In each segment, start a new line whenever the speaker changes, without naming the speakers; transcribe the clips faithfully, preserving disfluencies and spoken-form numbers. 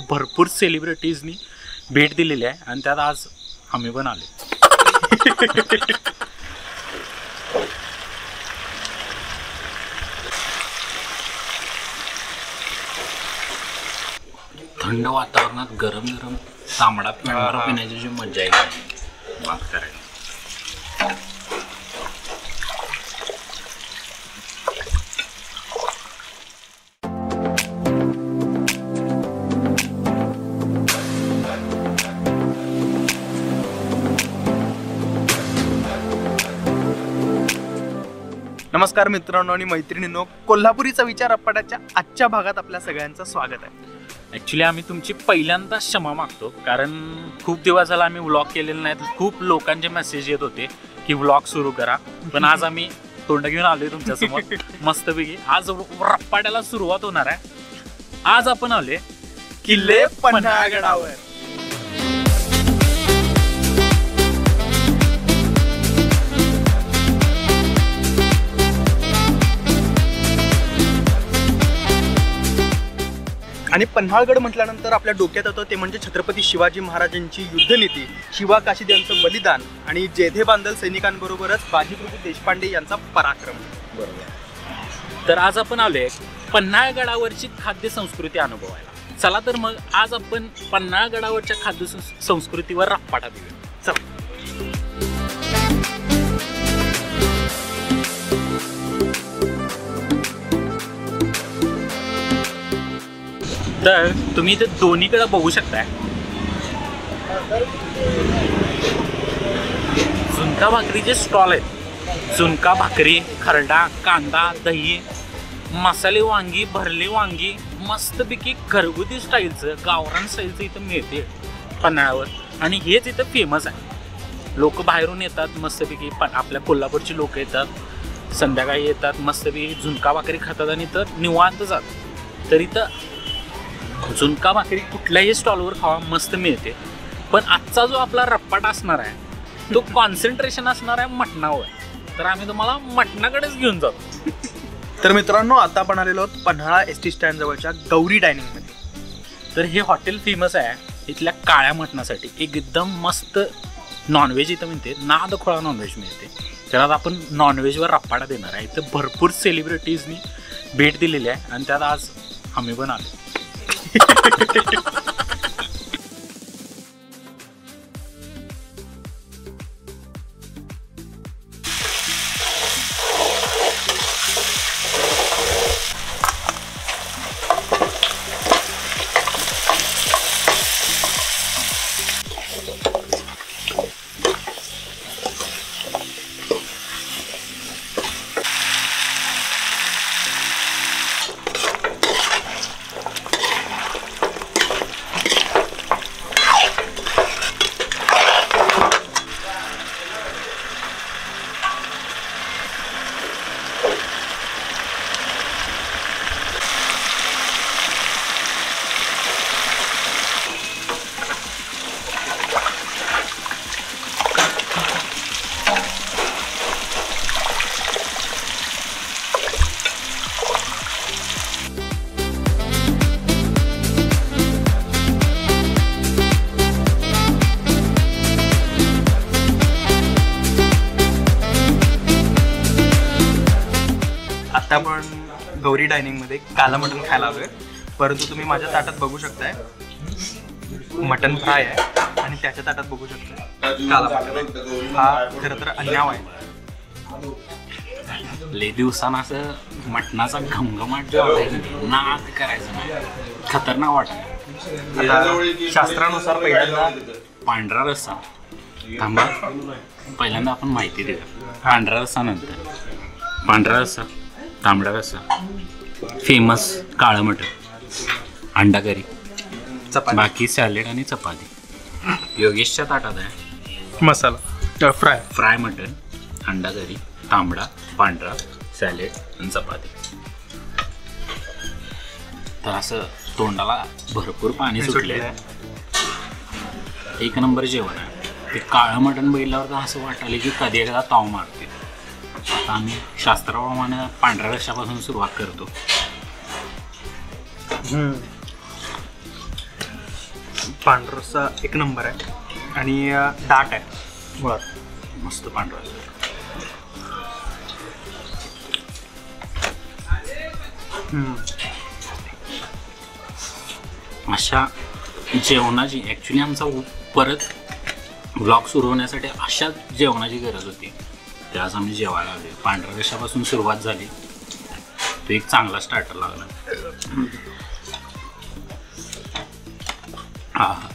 भरपूर सेलिब्रिटीजनी भेट दिलेली आहे आणि त्यात आज आम्ही पण आले. थंड वातावरणात गरम गरम तांबडा पांढरा पिण्याची जी मजा आहे बात करायला.
नमस्कार मित्रांनो आणि मैत्रिणींनो, कोल्हापुरीचा विचार अप्पाटाच्या आजच्या भागात आपल्या सगळ्यांचं स्वागत आहे.
ॲक्च्युली आम्ही तुमची पहिल्यांदा क्षमा मागतो, कारण खूप दिवस झाला आम्ही व्लॉग केलेले नाहीत. खूप लोकांचे मेसेज येत होते की व्लॉग सुरू करा, पण आज आम्ही तोंड घेऊन आलोय तुमच्यासमोर मस्तपैकी. आज रप्पाट्याला सुरुवात होणार आहे. आज आपण आलोय
किल्ले पन्हाळगडावर. आणि पन्हाळगड म्हटल्यानंतर आपल्या डोक्यात येतं ते म्हणजे छत्रपती शिवाजी महाराजांची युद्धनीती, शिवा काशीद यांचं बलिदान आणि जेधे बांधल सैनिकांबरोबरच बाजीप्रभू देशपांडे यांचा पराक्रम.
बरोबर. तर आज आपण आलोय पन्हाळगडावरची खाद्य संस्कृती अनुभवायला. चला तर मग आज आपण पन्हाळगडावरच्या खाद्य संस्कृतीवर रप्पाटा देऊया. चला. तर तुम्ही इथे दोन्हीकडे बघू शकताय. झुणका भाकरीचे स्टॉल आहेत. झुणका भाकरी, खरडा, कांदा, दही, मसाले वांगी, भरले वांगी, मस्तपैकी घरगुती स्टाईलचं, गावरान स्टाईलचं इथं मिळते पन्हाळ्यावर. आणि हेच इथं फेमस आहे. लोक बाहेरून येतात मस्तपैकी. पण आपल्या कोल्हापूरची लोक येतात, संध्याकाळी येतात, मस्तपैकी झुणका भाकरी खातात आणि इथं निवांत जातात. तर इथं झुणका भाकरी कुठल्याही स्टॉलवर खावा मस्त मिळते. पण आजचा जो आपला रप्पाटा असणार आहे तो कॉन्सन्ट्रेशन असणार आहे मटणावर. तर आम्ही तुम्हाला मटणाकडेच घेऊन जातो.
तर मित्रांनो, आता आपण आलेलो आहोत पन्हाळा एस टी स्टँड जवळच्या गौरी डायनिंगमध्ये.
तर हे हॉटेल फेमस आहे इथल्या काळ्या मटणासाठी. एकदम मस्त नॉनव्हेज इथं मिळते, नादखोळा नॉनव्हेज मिळते. तर आज आपण नॉनव्हेजवर रप्पाटा देणार आहे. इथं भरपूर सेलिब्रिटीजनी भेट दिलेली आहे आणि त्यात आज आम्ही पण आलो.
आता आपण गौरी डायनिंगमध्ये काला मटण खायला आलोय. परंतु तुम्ही माझ्या ताटात बघू शकताय मटन फ्राय आहे आणि त्याच्या ताटात बघू शकताय काला मटण. हा खरं तर अन्याय आहे.
लय दिवसानं असं मटणाचा घमघमाट जो नाद करायचं नाही, खतरनाक वाटत.
आता शास्त्रानुसार पहिल्यांदा
पांढरा रस्सा. थांबा, पहिल्यांदा आपण माहिती देऊया. पांढरा रस्सा नंतर पांढरा रस्सा, तांबडा रस्सा, फेमस काळं मटण, अंडा करी,
चपाती,
बाकी सॅलेड आणि चपाती. योगेशच्या ताटात आहे
मसाला फ्राय
फ्राय मटण, अंडा करी, तांबडा, पांढरा, सॅलेड आणि चपाती. तर असं तोंडाला भरपूर पाणी सुटले. एक नंबर जेवण आहे. ते काळं मटण बघितल्यावर तर असं वाटायला की कधी एकदा ताव मारते. आता आम्ही शास्त्राप्रमाणे पांढऱ्या रश्श्यापासून सुरुवात करतो.
पांढरा रस्सा एक नंबर आहे आणि अं, दाट आहे
बरं मस्त पांढरा.
हम्म.
अशा जेवणाची ॲक्च्युली आमचा परत ब्लॉग सुरू होण्यासाठी अशा जेवणाची गरज होती. ते आज आम्ही जेवायला आले. पांढऱ्या रश्श्यापासून सुरुवात झाली, तो एक चांगला स्टार्टर लागला. हा हा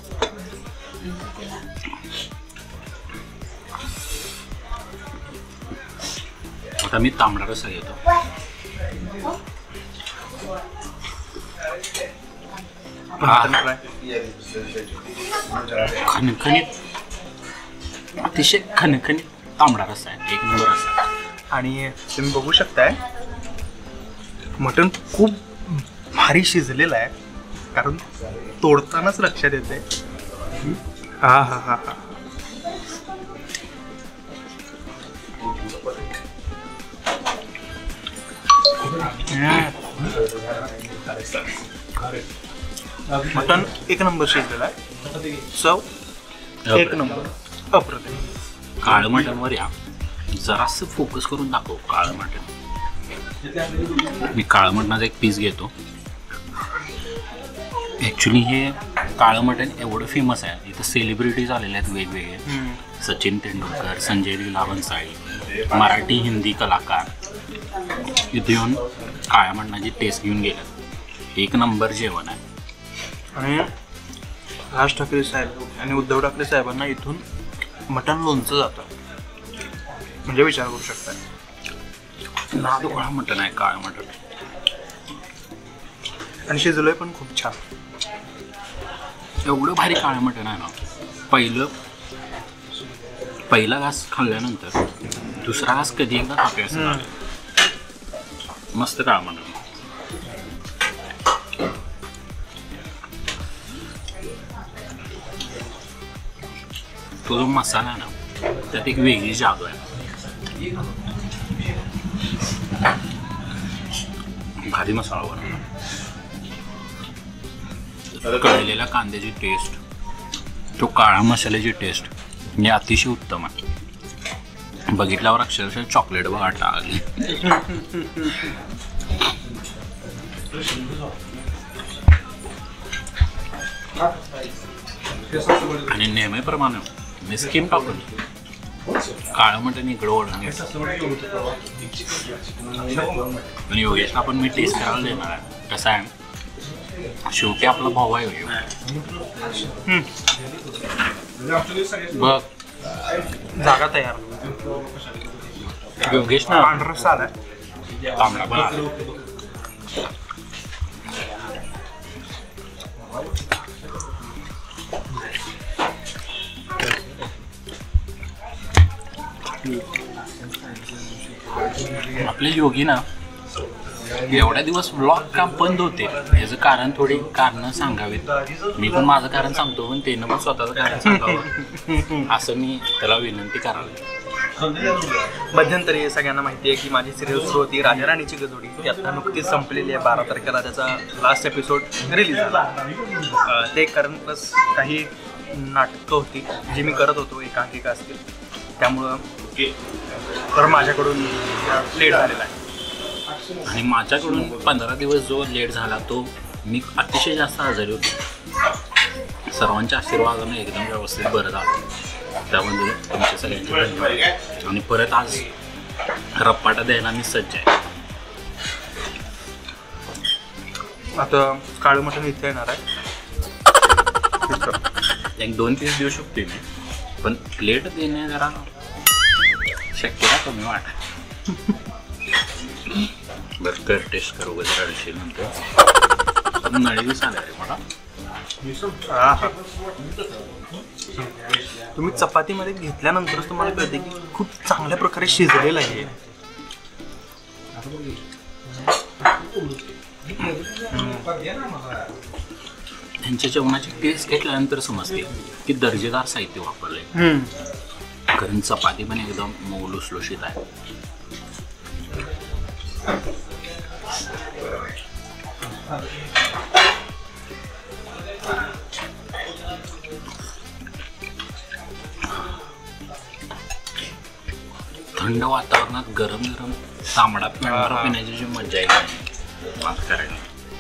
आता मी तांबडा रस्सा घेतो. खणखणीत अतिशय खणखणीत तांबडा रस्सा आहे, एक नंबर रस्सा.
आणि तुम्ही बघू शकताय मटण खूप भारी शिजलेलं आहे, कारण तोडतानाच लक्षात येते. हा हा हा हा मटण एक नंबर शिजलेलं आहे. चव एक नंबर, अप्रतिम.
काळं मटणवर या जरासं फोकस करून दाखव. काळं मटण, मी काळं मटणाचा एक पीस घेतो. ॲक्च्युली हे काळं मटण एवढं फेमस आहे, इथं सेलिब्रिटीज आलेले आहेत वेगवेगळे. सचिन तेंडुलकर, संजय लीला भन्साळी, मराठी हिंदी कलाकार इथे येऊन काळ्या मटणाची टेस्ट घेऊन गेले. एक नंबर जेवण आहे.
आणि राज ठाकरे साहेब आणि उद्धव ठाकरे साहेबांना इथून मटण लोणचं जातं, म्हणजे विचार करू शकता.
नादोळा मटण आहे काळं मटण,
आणि शिजलोय पण खूप छान.
एवढं भारी काळं मटण आहे ना. पहिलं पहिला घास खाल्ल्यानंतर दुसरा घास कधी एकदा खाते असं. मस्त काळं मटण. तो जो मसाला आहे ना, त्यात एक वेगळी जादू आहे. भारी मसाला बनवला. कळलेल्या कांद्याची टेस्ट, तो काळा मसाल्याची टेस्ट ही अतिशय उत्तम आहे. बघितल्यावर अक्षरशः चॉकलेट बघा आली. आणि नेहमीप्रमाणे मी स्कीम टाकून काळं मटण इकडं ओढून घेतो. आणि योगेशला पण मी टेस्ट करायला देणार आहे. कसं आहे, शेवटी आपला भाऊ आहे योग. बघ
जागा तयार.
योगेश ना
पांढरा रस्सा आलाय,
तांबडा पण आला. आपले योगी ना एवढ्या दिवस व्लॉग का बंद होते, याचं कारण थोडी कारणं सांगावीत. मी पण माझं कारण सांगतो, पण त्यानं पण स्वतःचं कारण सांगावं असं मी त्याला विनंती करावी.
मध्यंतरी सगळ्यांना माहिती आहे की माझी सिरियल सुरू होती राजा राणीची गजोडी. ती आता नुकतीच संपलेली आहे. बारा तारखेला त्याचा लास्ट एपिसोड रिलीज झाला. ते कारण प्लस काही नाटकं होती जी मी करत होतो, एकांकिका असतील, त्यामुळं तर माझ्याकडून लेट झालेला आहे.
आणि माझ्याकडून पंधरा दिवस जो लेट झाला तो मी अतिशय जास्त आजारी होतो. सर्वांच्या आशीर्वादाने एकदम व्यवस्थित बरं झालं. त्यामध्ये तुमच्या सगळ्यांचे धन्यवाद. आणि परत आज रप्पाटा द्यायला मी सज्ज आहे.
आता काळं मटण इथे येणार आहे.
एक दोन पीस देऊ शकते मी, पण प्लेट देणे जरा शक्यता कमी वाटत. बरं कर टेस्ट करू वगैरे अडीचशे नंतर नळी आल्या रे मला.
तुम्ही चपातीमध्ये घेतल्यानंतरच तुम्हाला कळते की खूप चांगल्या प्रकारे शिजलेलं आहे.
त्यांच्या जेवणाची टेस्ट घेतल्यानंतर समजते की दर्जेदार साहित्य वापरले. कारण चपाती पण एकदम मऊ लुसलुशीत आहे. थंड वातावरणात गरम गरम तांबडा पांढरा पिण्याची जी मजा आहे बात करायला.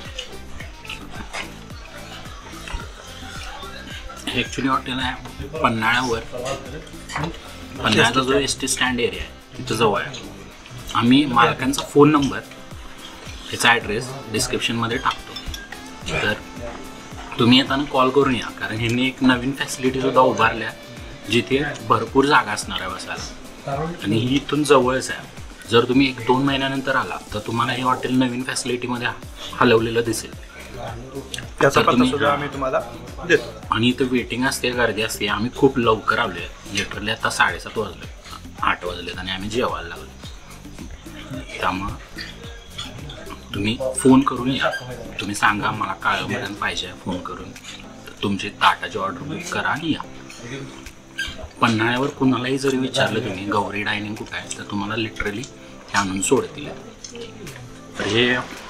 हे ॲक्च्युली हॉटेल आहे पन्हाळ्यावर. पन्हाळ्याचा जो एस टी स्टँड एरिया आहे तिथं जवळ आहे. आम्ही मालकांचा फोन नंबर ह्याचा ॲड्रेस डिस्क्रिप्शनमध्ये टाकतो, तर तुम्ही येताना कॉल करून या. कारण ह्यांनी एक नवीन फॅसिलिटीसुद्धा उभारल्या जिथे भरपूर जागा असणार आहे बसायला आणि ही इथून जवळच आहे. जर तुम्ही एक दोन महिन्यानंतर आला तर तुम्हाला हे हॉटेल नवीन फॅसिलिटीमध्ये हलवलेलं दिसेल.
त्याचा पत्ता सुद्धा आम्ही तुम्हाला देतो.
आणि इथं वेटिंग असते, गर्दी असते. आम्ही खूप लवकर आलो आहे. लिटरली आता साडेसात वाजले, आठ वाजलेत आणि आम्ही जेवायला लागलो. त्यामुळं तुम्ही फोन करून या. तुम्ही सांगा मला काळं मटण पाहिजे आहे फोन करून, तर तुमची ताटाची ऑर्डर बुक करा आणि या. पन्हाळ्यावर कुणालाही जरी विचारलं तुम्ही गौरी डायनिंग कुठं आहे, तर तुम्हाला लिटरली हे आणून सोडतील. तर हे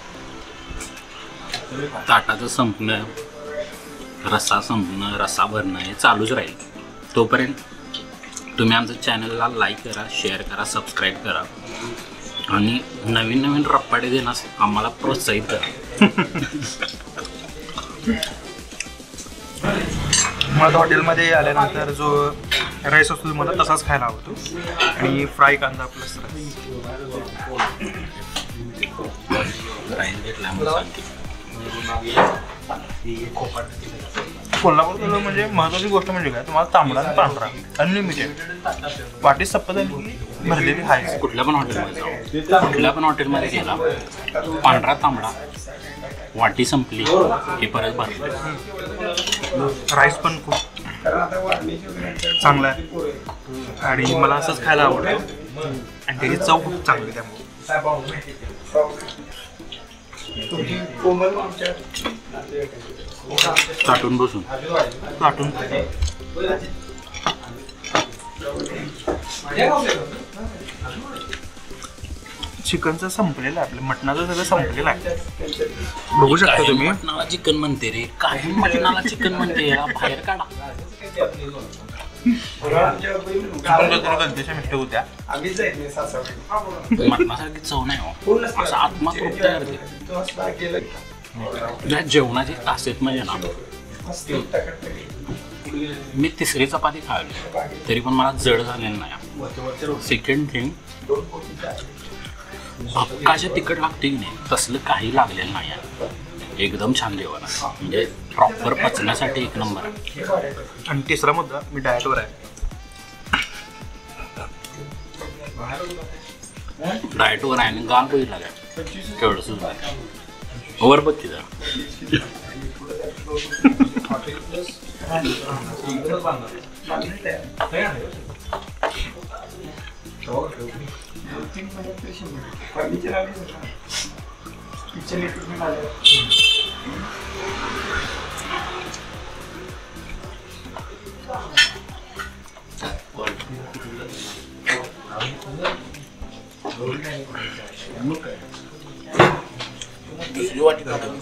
ताटाचं संपणं, रस्सा संपणं, रस्सा भरणं हे चालूच राहील. तोपर्यंत तुम्ही आमच्या चॅनलला लाईक करा, शेअर करा, सबस्क्राईब करा आणि नवीन नवीन रप्पाटे देण्यास आम्हाला प्रोत्साहित करा.
मला हॉटेलमध्ये आल्यानंतर जो राईस असतो मला तसाच खायला आवडतो आणि फ्राय कांदा प्लस
राईस घेतला
कोल्हापूर म्हणजे महत्त्वाची गोष्ट म्हणजे काय, तुम्हाला तांबडा आणि पांढरा अनलिमिटेड वाटी सप्पत भरलेली आहे.
कुठल्या पण हॉटेलमध्ये जाऊ, कुठल्या पण हॉटेलमध्ये गेला पांढरा तांबडा वाटी संपली की परत भरले.
राईस पण खूप चांगला आहे आणि मला असंच खायला आवडतं आणि त्याची चव खूप चांगली. त्यामुळे
ताटून बसून
ताटून चिकनचं संपलेलं आहे, आपलं मटणाचं सगळं संपलेलं आहे. बघू शकता तुम्ही.
मटणाला चिकन म्हणते रे, काही मटणाला चिकन म्हणते, याला बाहेर काढा.
गलतीच्या मिस्टेक होत्या.
मटणासारखी चव नाही हो, असं आत्मा तृप्त करते. ज्या जेवणाची तासेत म्हणजे ना, मी तिसरी चपाती खाल्ली तरी पण मला जड झालेलं नाही. सेकंड थिंग, भक्काचे तिखट लागते की नाही तसलं काही लागलेलं नाही आहे. एकदम छान जेवण आहे, म्हणजे प्रॉपर पचण्यासाठी एक नंबर आहे.
आणि तिसरा मुद्दा, मी डाएटवर आहे.
डाएटवर आहे आणि गाल बघितला काय केवढं सुद्धा वर बघ की जरा. दुसरी वाटी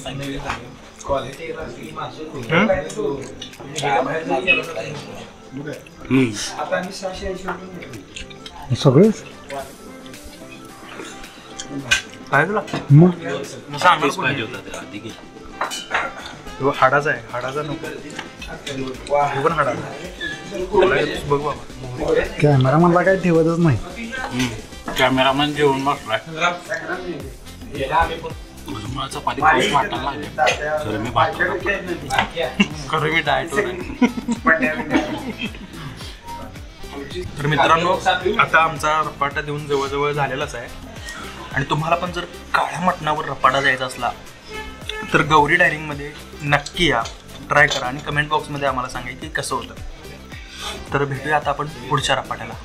सगळे
काय तुला
सांगायच पाहिजे होता त्या आधी की
हाडाचा आहे, हाडाचा नको पण हाडाचा बघ बाबा.
कॅमेरा मला काही ठेवतच नाही.
कॅमेरामॅन जेवण बसलाय. मला चपाती खूप वाटायला लागली, खरं मी भात
खरं मी डाएटवर आहे. तर मित्रांनो, आता आमचा रपाटा देऊन जवळजवळ झालेलाच आहे आणि तुम्हाला पण जर काळ्या मटणावर रपाटा द्यायचा असला तर गौरी डायनिंगमध्ये नक्की या, ट्राय करा आणि कमेंट बॉक्समध्ये आम्हाला सांगा की कसं होतं. तर भेटूया आता आपण पुढच्या रपाट्याला.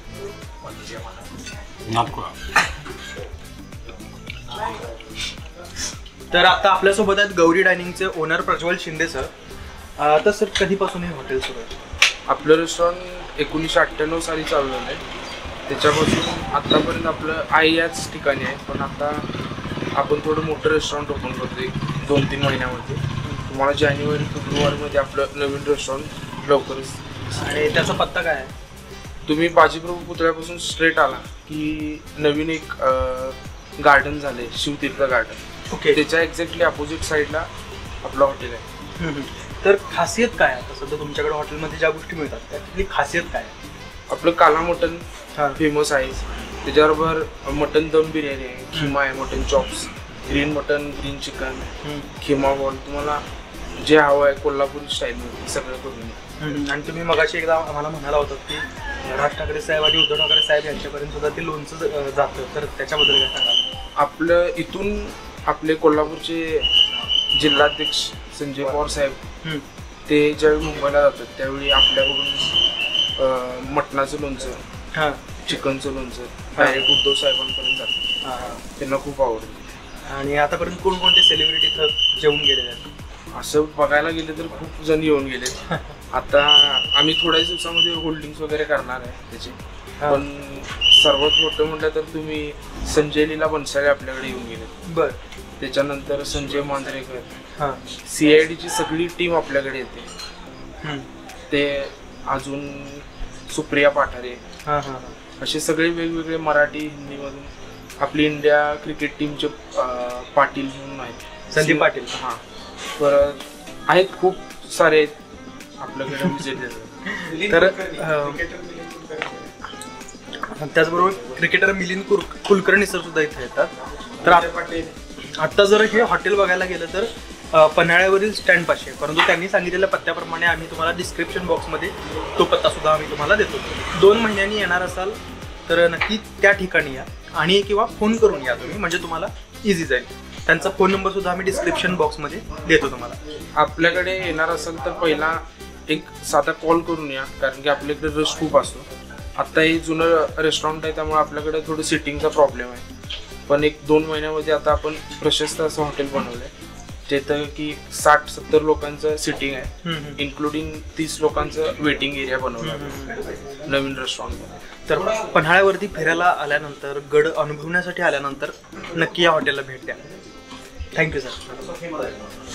तर आता आपल्यासोबत आहेत गौरी डायनिंगचे ओनर प्रज्वल शिंदे सर. तर सर, कधीपासून हे हॉटेल सुरू आहे?
आपलं रेस्टॉरंट एकोणीसशे अठ्ठ्याण्णव साली चालू झालं आहे. त्याच्यापासून आत्तापर्यंत आपलं आई याच ठिकाणी आहे, पण आता आपण थोडं मोठं रेस्टॉरंट ओपन करतो आहे दोन तीन महिन्यामध्ये. तुम्हाला जानेवारी फेब्रुवारीमध्ये आपलं नवीन रेस्टॉरंट लवकरच.
आणि त्याचा पत्ता काय आहे?
तुम्ही बाजीप्रभू पुतळ्यापासून स्ट्रेट आला की नवीन एक गार्डन झाले शिवतीर्थ गार्डन.
ओके.
त्याच्या एक्झॅक्टली अपोजिट साईडला आपलं हॉटेल आहे.
तर खासियत काय आहे? आता सध्या तुमच्याकडे हॉटेलमध्ये ज्या गोष्टी मिळतात त्यातली खासियत काय आहे?
आपलं काला मटन
हां.
फेमस आहे. त्याच्याबरोबर मटन दम बिर्याणी आहे, खिमा आहे, mutton chops, green mutton, green chicken, keema ball. तुम्हाला जे हवं आहे कोल्हापुरी स्टाईलमध्ये सगळं करून द्या.
आणि तुम्ही मगाशी एकदा आम्हाला म्हणाला होतात की राज ठाकरे साहेब आणि उद्धव ठाकरे साहेब यांच्यापर्यंत सुद्धा ते लोणचं अं, जातं, तर त्याच्याबद्दल काय सांगाल?
आपलं इथून आपले कोल्हापूरचे जिल्हाध्यक्ष संजय पवार साहेब ते ज्यावेळी मुंबईला जातात त्यावेळी आपल्याकडून अं, मटणाचं लोणचं,
हां.
चिकनचं लोणचं डायरेक्ट उद्धव साहेबांपर्यंत जातं.
हां.
त्यांना खूप आवडतं.
आणि आतापर्यंत कोणकोणते सेलिब्रिटी इथं जेवून गेलेले आहेत?
असं बघायला गेलं तर खूप जण येऊन गेले. आता आम्ही थोड्याच दिवसामध्ये होल्डिंग्स वगैरे करणार आहे त्याचे. पण सर्वात मोठं म्हटलं तर तुम्ही संजय लीला बनसाळे आपल्याकडे येऊन गेले.
बर.
त्याच्यानंतर संजय मांजरेकर,
हां.
सी आय डीची सगळी टीम आपल्याकडे येते. ते अजून सुप्रिया पाठारे,
हां हां
असे सगळे वेगवेगळे मराठी हिंदीमधून आपली इंडिया क्रिकेट टीमचे पाटील म्हणून आहेत,
संदीप पाटील.
हां. परत आहेत खूप सारे आहेत आपल्याकडे विजिट देतात.
तर अं, त्याचबरोबर क्रिकेटर मिलिंद कुर कुलकर्णी सर सुद्धा इथे येतात. तर आत- आत्ता जर हे हॉटेल बघायला गेलं तर अं, पन्हाळ्यावरील स्टँडपाशी आहे, परंतु त्यांनी सांगितलेल्या पत्त्याप्रमाणे आम्ही तुम्हाला डिस्क्रिप्शन बॉक्समध्ये तो पत्ता सुद्धा आम्ही तुम्हाला देतो. दोन महिन्यांनी येणार असाल तर नक्की त्या ठिकाणी या आणि किंवा फोन करून या तुम्ही, म्हणजे तुम्हाला इझी जाईल. त्यांचा फोन नंबर सुद्धा आम्ही डिस्क्रिप्शन बॉक्समध्ये देतो तुम्हाला.
आपल्याकडे येणार असेल तर पहिला एक साधा कॉल करून या, कारण की आपल्याकडे रश खूप असतो. आत्ता हे जुनं रेस्टॉरंट आहे त्यामुळे आपल्याकडे थोडं सिटिंगचा प्रॉब्लेम आहे. पण एक दोन महिन्यामध्ये आता आपण प्रशस्त असं हॉटेल बनवलं आहे जिथं की साठ सत्तर लोकांचं सिटिंग आहे, इन्क्लुडिंग तीस लोकांचं वेटिंग एरिया बनवलं आहे नवीन रेस्टॉरंटमध्ये.
तर पन्हाळ्यावरती फिरायला आल्यानंतर, गड अनुभवण्यासाठी आल्यानंतर नक्की या हॉटेलला भेट द्या. Thank you sir.